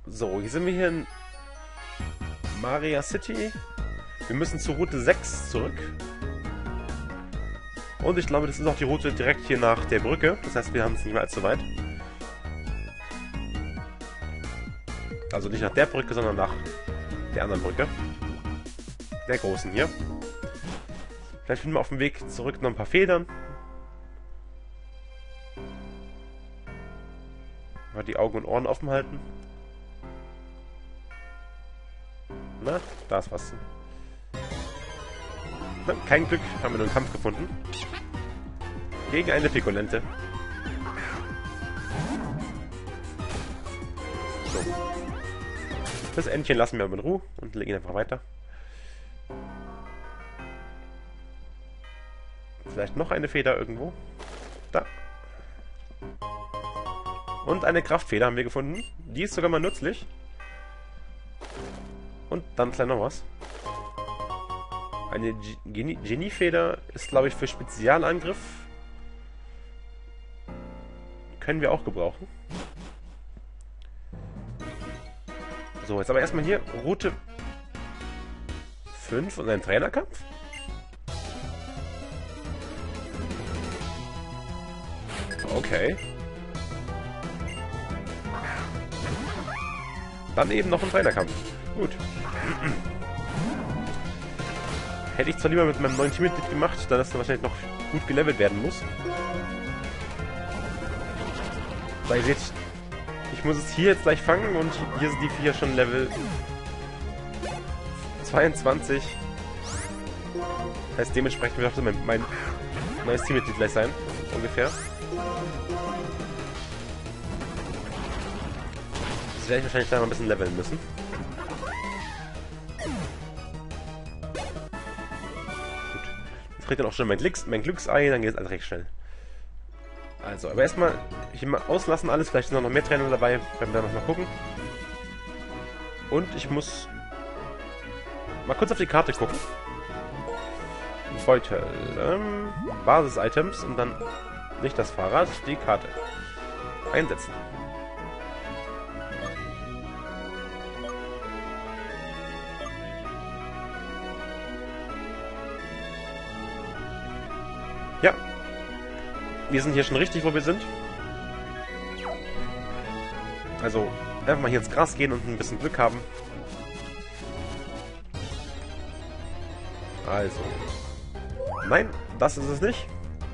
So, hier sind wir hier in Maria City. Wir müssen zur Route 6 zurück. Und ich glaube, das ist auch die Route direkt hier nach der Brücke. Das heißt, wir haben es nicht mehr allzu weit. Also nicht nach der Brücke, sondern nach der anderen Brücke. Der großen hier. Vielleicht finden wir auf dem Weg zurück noch ein paar Federn. Mal die Augen und Ohren offen halten. Na, da ist was. Na, kein Glück, haben wir nur einen Kampf gefunden. Gegen eine Pikolente. So. Das Entchen lassen wir aber in Ruhe und legen einfach weiter. Vielleicht noch eine Feder irgendwo. Da. Und eine Kraftfeder haben wir gefunden. Die ist sogar mal nützlich. Und dann gleich noch was. Eine Geniefeder ist, glaube ich, für Spezialangriff. Können wir auch gebrauchen. So, jetzt aber erstmal hier Route 5 und ein Trainerkampf. Okay. Dann eben noch ein Trainerkampf. Gut. Hätte ich zwar lieber mit meinem neuen Teammitglied gemacht, da das dann wahrscheinlich noch gut gelevelt werden muss. Weil ihr seht, ich muss es hier jetzt gleich fangen und hier sind die 4 schon Level 22. Das heißt, dementsprechend wird auch mein neues Teammitglied gleich sein. Ungefähr. Das werde ich wahrscheinlich da mal ein bisschen leveln müssen. Kriegt dann auch schon mein Glücksei, dann geht es alles recht schnell. Also, aber erstmal hier mal auslassen alles, vielleicht sind noch mehr Trainer dabei, werden wir dann noch mal gucken. Und ich muss mal kurz auf die Karte gucken. Beutel, Basis-Items und dann nicht das Fahrrad, die Karte. Einsetzen. Ja. Wir sind hier schon richtig, wo wir sind. Also, einfach mal hier ins Gras gehen und ein bisschen Glück haben. Also. Nein, das ist es nicht.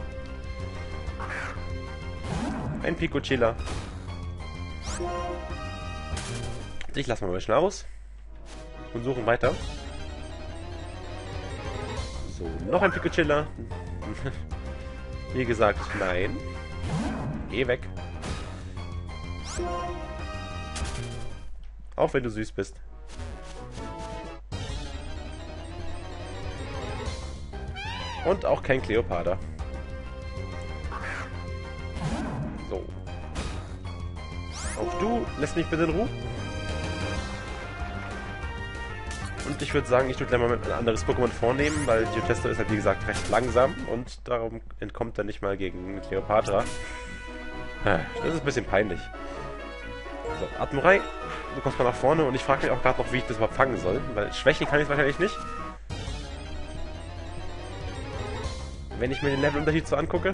Ein Picochilla. Ich lasse mal schnell aus. Und suchen weiter. So, noch ein Picochilla. Wie gesagt, nein. Geh weg. Auch wenn du süß bist. Und auch kein Kleopatra. So. Auch du lässt mich bitte in Ruhe. Und ich würde sagen, ich würde gleich mal ein anderes Pokémon vornehmen, weil Geotesto ist halt wie gesagt recht langsam und darum entkommt er nicht mal gegen Kleopatra. Das ist ein bisschen peinlich. So, Admirai, du kommst mal nach vorne und ich frage mich auch gerade noch, wie ich das überhaupt fangen soll, weil schwächen kann ich es wahrscheinlich nicht. Wenn ich mir den Levelunterschied so angucke.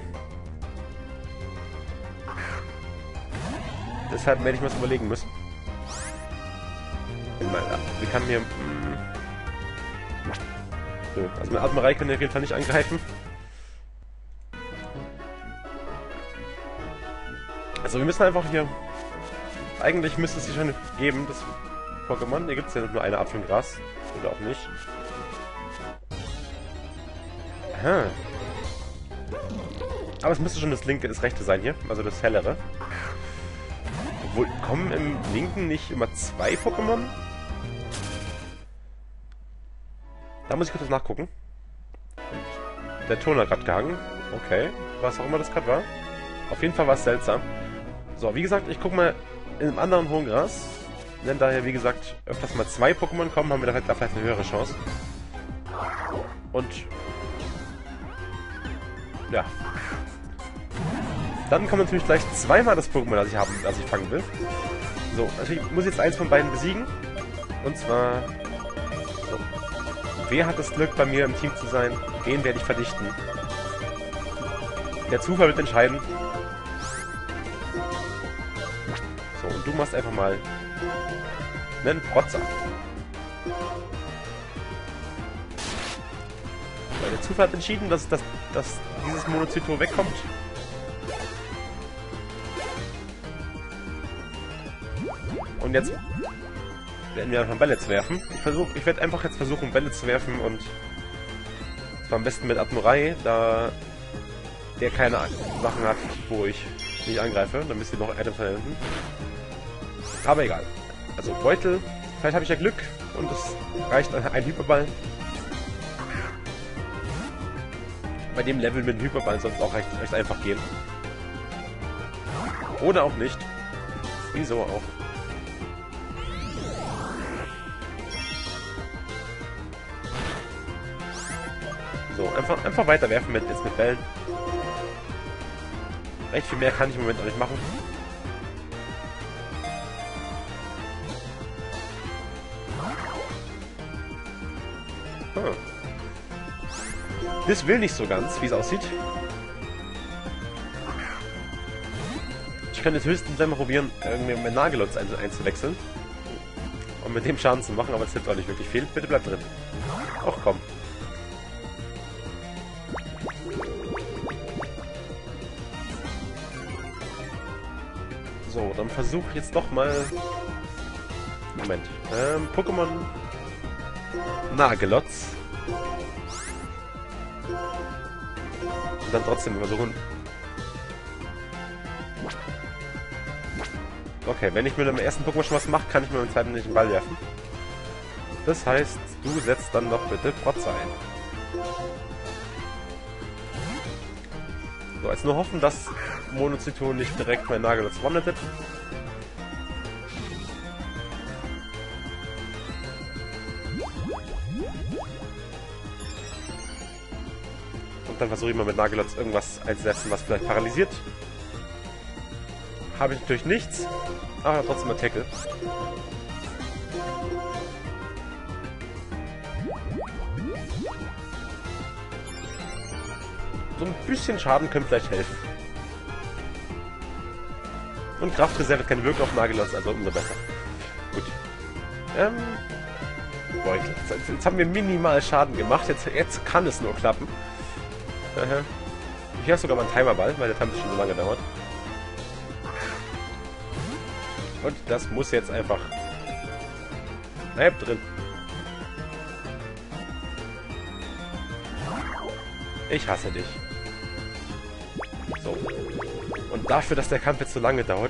Deshalb werde ich mir was überlegen müssen. Wir können hier... Also mit Admirai können wir auf jeden Fall nicht angreifen. Also wir müssen einfach hier... Eigentlich müsste es hier schon geben, das Pokémon. Hier gibt es ja nur eine Art von Gras. Oder auch nicht. Aha. Aber es müsste schon das rechte sein hier. Also das hellere. Obwohl, kommen im linken nicht immer 2 Pokémon? Da muss ich kurz nachgucken. Und der Ton hat gerade gehangen. Okay. Was auch immer das gerade war. Auf jeden Fall war es seltsam. So, wie gesagt, ich gucke mal in einem anderen hohen Gras. Wenn daher, wie gesagt, öfters mal 2 Pokémon kommen, haben wir da vielleicht eine höhere Chance. Und... ja. Dann kommt natürlich gleich zweimal das Pokémon, das ich fangen will. So, natürlich muss ich jetzt eins von beiden besiegen. Und zwar... So. Wer hat das Glück, bei mir im Team zu sein? Wen werde ich verdichten? Der Zufall wird entscheiden. So, und du machst einfach mal einen Protzer. Weil der Zufall hat entschieden, dass dieses Monocytor wegkommt. Und jetzt werden wir einfach Bälle zu werfen. Ich werde einfach jetzt versuchen, Bälle zu werfen und zwar am besten mit Admirai, da der keine Sachen hat, wo ich nicht angreife. Dann müsst ihr noch Items verwenden. Aber egal. Also Beutel, vielleicht habe ich ja Glück und es reicht ein Hyperball. Bei dem Level mit dem Hyperball soll es auch recht einfach gehen. Oder auch nicht. Wieso auch? So, einfach weiterwerfen mit Bällen. Recht viel mehr kann ich im Moment auch nicht machen. Das will nicht so ganz, wie es aussieht. Ich kann jetzt höchstens einmal probieren, irgendwie mein Nagelotz einzuwechseln. Und mit dem Schaden zu machen, aber das hilft auch nicht wirklich viel. Bitte bleib drin. Ach komm. So, dann versuche ich jetzt doch mal... Moment. Pokémon... Nagelotz. Und dann trotzdem versuchen... Okay, wenn ich mit dem ersten Pokémon schon was mache, kann ich mit dem zweiten nicht den Ball werfen. Das heißt, du setzt dann doch bitte Protzer ein. So, jetzt nur hoffen, dass Monocytor nicht direkt mein Nagelotz one-hittet. Und dann versuche ich mal mit Nagelotz irgendwas einzusetzen, was vielleicht paralysiert. Habe ich natürlich nichts, aber trotzdem ein Tackle. So ein bisschen Schaden könnte vielleicht helfen. Und Kraftreserve kann wirken auf Nagelotz, also umso besser. Gut. Beutel. Jetzt haben wir minimal Schaden gemacht. Jetzt kann es nur klappen. Ich habe sogar mal einen Timerball, weil der Timer schon so lange dauert. Und das muss jetzt einfach... Bleib drin. Ich hasse dich. So. Und dafür, dass der Kampf jetzt so lange dauert,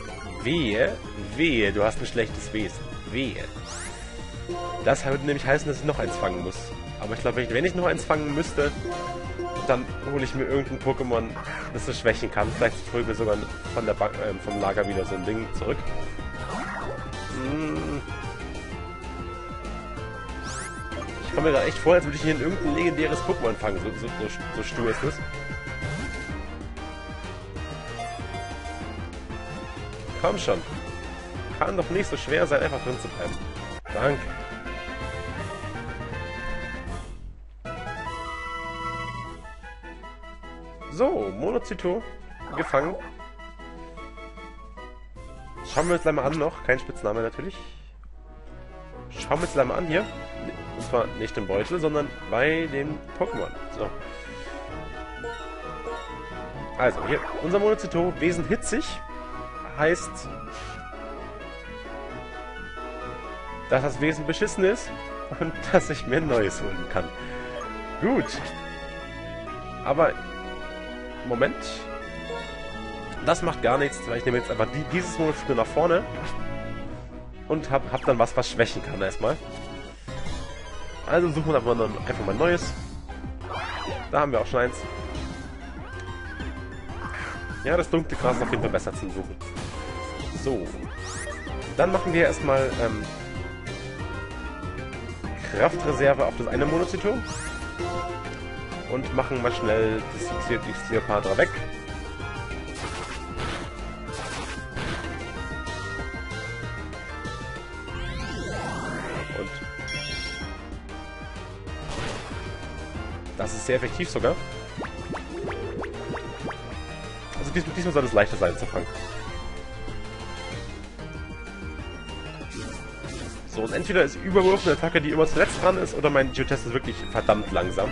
wehe, du hast ein schlechtes Wesen. Wehe. Das würde nämlich heißen, dass ich noch eins fangen muss. Aber ich glaube, wenn ich noch eins fangen müsste, dann hole ich mir irgendein Pokémon, das es schwächen kann. Vielleicht hole ich mir sogar von der vom Lager wieder so ein Ding zurück. Ich komme mir gerade echt vor, als würde ich hier irgendein legendäres Pokémon fangen. So stur ist es. Komm schon. Kann doch nicht so schwer sein, einfach drin zu bleiben. Danke. So, Monocytor gefangen. Schauen wir uns gleich mal an noch. Kein Spitzname natürlich. Schauen wir uns gleich mal an hier. Und zwar nicht im Beutel, sondern bei den Pokémon. So. Also, hier, unser Monocytor, Wesen hitzig, heißt, dass das Wesen beschissen ist und dass ich mir ein neues holen kann. Gut. Aber, Moment. Das macht gar nichts, weil ich nehme jetzt einfach dieses Monocytor nach vorne und hab dann was schwächen kann erstmal. Also suchen wir einfach mal ein neues. Da haben wir auch schon eins. Ja, das dunkle Gras ist auf jeden Fall besser zum Suchen. So. Dann machen wir erstmal Kraftreserve auf das eine Monocytor. Und machen mal schnell das Cleopatra weg. Das ist sehr effektiv sogar. Also diesmal soll es leichter sein zu fangen. So, und entweder ist Überwurf eine Attacke, die immer zuletzt dran ist, oder mein Geotest ist wirklich verdammt langsam.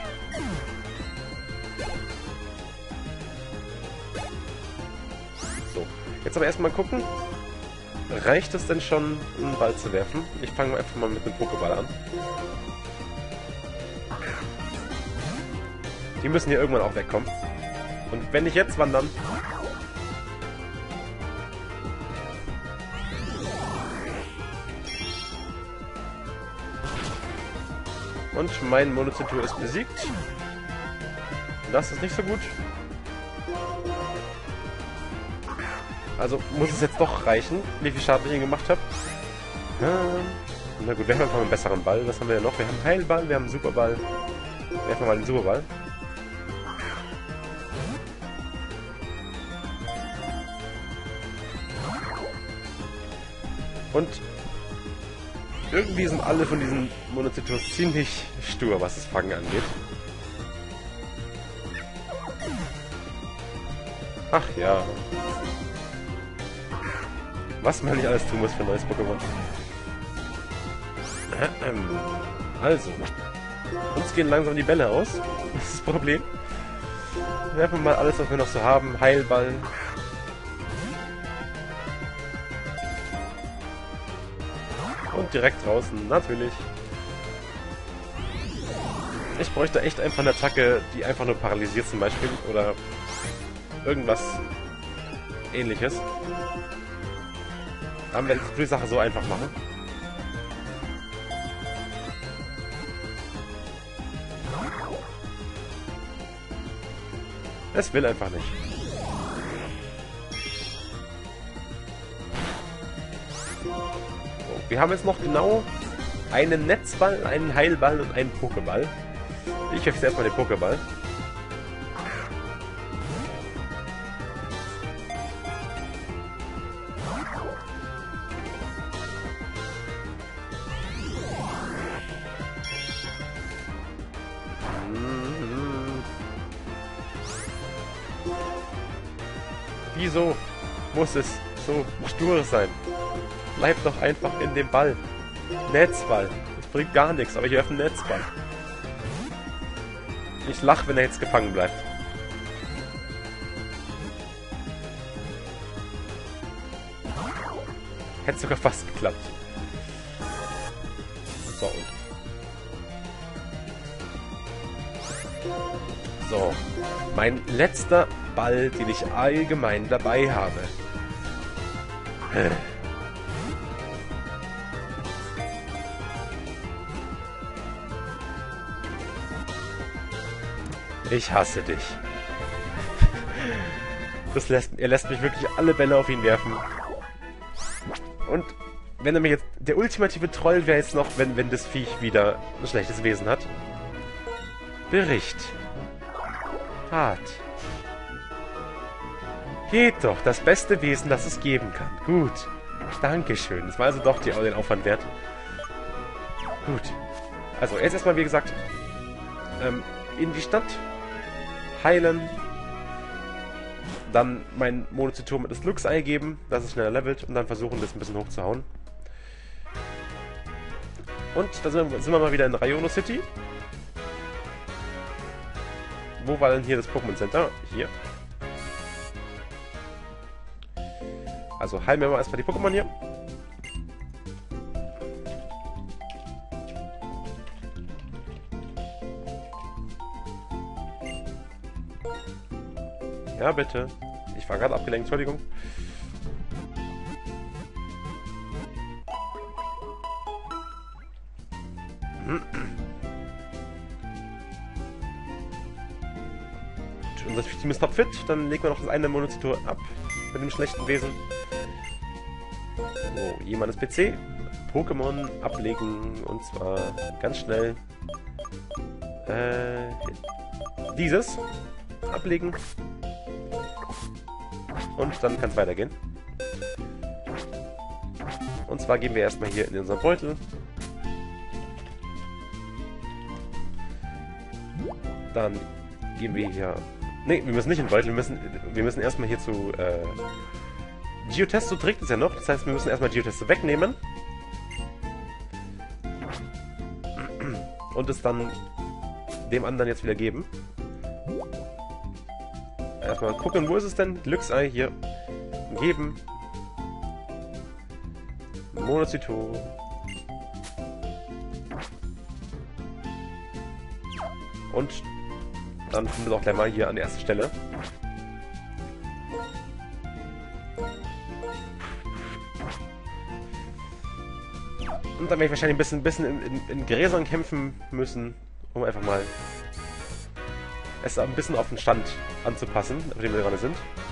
So, jetzt aber erstmal gucken. Reicht es denn schon, einen Ball zu werfen? Ich fange einfach mal mit einem Pokéball an. Die müssen hier irgendwann auch wegkommen. Und wenn nicht jetzt, wann dann? Und mein Monozitur ist besiegt. Das ist nicht so gut. Also muss es jetzt doch reichen, wie viel Schaden ich ihm gemacht habe. Na gut, wir haben einfach einen besseren Ball. Was haben wir denn noch? Wir haben einen Heilball, wir haben einen Superball. Werfen wir mal den Superball. Und irgendwie sind alle von diesen Monocitos ziemlich stur, was das Fangen angeht. Ach ja. Was man nicht alles tun muss für ein neues Pokémon. Also. Uns gehen langsam die Bälle aus. Das ist das Problem. Werfen wir mal alles, was wir noch so haben. Heilball. Und direkt draußen, natürlich. Ich bräuchte echt einfach eine Attacke, die einfach nur paralysiert zum Beispiel. Oder irgendwas Ähnliches. Dann werde ich die Sache so einfach machen. Es will einfach nicht. So, wir haben jetzt noch genau einen Netzball, einen Heilball und einen Pokéball. Ich werfe jetzt erstmal den Pokéball. Wieso muss es so stur sein? Bleib doch einfach in dem Ball. Netzball. Das bringt gar nichts, aber ich werfe einen Netzball. Ich lache, wenn er jetzt gefangen bleibt. Hätte sogar fast geklappt. So, und. So. Mein letzter Ball, den ich allgemein dabei habe. Ich hasse dich. Er lässt mich wirklich alle Bälle auf ihn werfen. Und wenn er mir jetzt... Der ultimative Troll wäre jetzt noch, wenn das Viech wieder ein schlechtes Wesen hat. Bericht. Hart. Geht doch, das beste Wesen, das es geben kann. Gut. Dankeschön. Das war also doch den Aufwand wert. Gut. Also, jetzt erstmal, wie gesagt, in die Stadt. Heilen. Dann mein Monozitur mit das Luxei geben, dass es schneller levelt. Und dann versuchen, das ein bisschen hochzuhauen. Und da sind wir mal wieder in Rayono City. Wo war denn hier das Pokémon Center? Hier. Also heilen wir mal erstmal die Pokémon hier. Ja, bitte. Ich war gerade abgelenkt, Entschuldigung. Unser Team ist topfit, dann legen wir noch das eine Monozitur ab mit dem schlechten Wesen. So, jemand ist PC. Pokémon ablegen und zwar ganz schnell. Dieses ablegen. Und dann kann es weitergehen. Und zwar gehen wir erstmal hier in unseren Beutel. Dann gehen wir hier... Ne, wir müssen nicht in den Beutel, wir müssen erstmal hier zu... Geotesto trägt es ja noch, das heißt, wir müssen erstmal Geotesto wegnehmen. Und es dann dem anderen jetzt wieder geben. Erstmal gucken, wo ist es denn? Glücksei hier. Geben. Monocyto. Und dann finden wir es auch gleich mal hier an der ersten Stelle. Und dann werde ich wahrscheinlich ein bisschen in Gräsern kämpfen müssen, um einfach mal es ein bisschen auf den Stand anzupassen, auf dem wir gerade sind.